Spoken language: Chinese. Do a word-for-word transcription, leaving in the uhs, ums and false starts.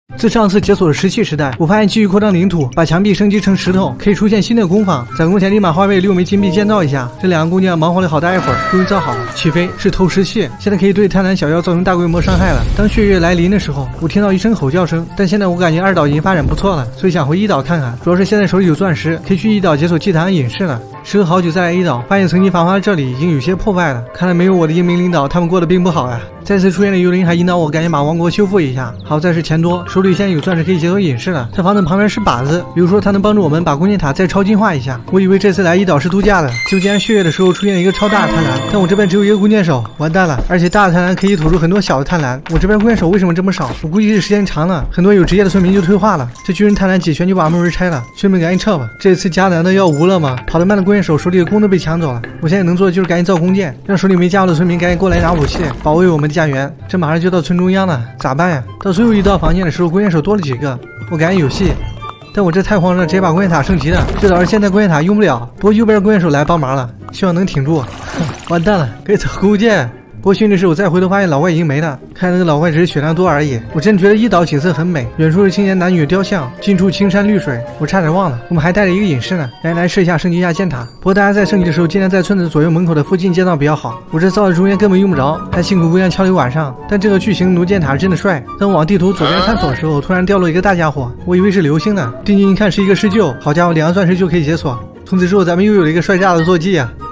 自上次解锁了石器时代，我发现继续扩张领土，把墙壁升级成石头，可以出现新的工坊。攒工钱立马花费六枚金币建造一下，这两个工匠忙活了好大一会儿，终于造好了。起飞是透石器，现在可以对贪婪小妖造成大规模伤害了。当血月来临的时候，我听到一声吼叫声，但现在我感觉二岛已经发展不错了，所以想回一岛看看。主要是现在手里有钻石，可以去一岛解锁祭坛和隐士了。时隔好久再来一岛，发现曾经繁华的这里已经有些破败了，看来没有我的英明领导，他们过得并不好呀。再次出现的幽灵还引导我赶紧把王国修复一下。好在是钱多，手里现在有钻石可以解锁隐士了。这房子旁边是靶子，比如说它能帮助我们把弓箭塔再超进化一下。我以为这次来一岛是度假的，就竟然血月的时候出现了一个超大的贪婪，但我这边只有一个弓箭手，完蛋了！而且大的贪婪可以吐出很多小的贪婪，我这边弓箭手为什么这么少？我估计是时间长了，很多有职业的村民就退化了。这巨人贪婪几拳就把木门拆了，兄弟们赶紧撤吧！这次迦南的要无了吗？跑得慢的弓箭手手里的弓都被抢走了，我现在能做的就是赶紧造弓箭，让手里没家伙的村民赶紧过来拿武器，保卫我们的家园。这马上就到村中央了，咋办呀？到最后一道房间的时候，弓箭手多了几个，我赶紧有戏。但我这太慌了，直接把弓箭塔升级了。这导致现在弓箭塔用不了，不过右边弓箭手来帮忙了，希望能挺住。完蛋了，该走弓箭。不过幸运的是，我再回头发现老外已经没了，看那个老外只是血量多而已。我真觉得一岛景色很美，远处是青年男女的雕像，近处青山绿水。我差点忘了，我们还带着一个隐士呢，来来试一下升级一下箭塔。不过大家在升级的时候，尽量在村子左右门口的附近建造比较好。我这造的中间根本用不着，还辛苦姑娘敲了一晚上。但这个巨型弩箭塔真的帅。当我往地图左边探索的时候，突然掉落一个大家伙，我以为是流星呢，定睛一看是一个施救，好家伙，两个钻石就可以解锁。从此之后，咱们又有了一个帅炸的坐骑啊！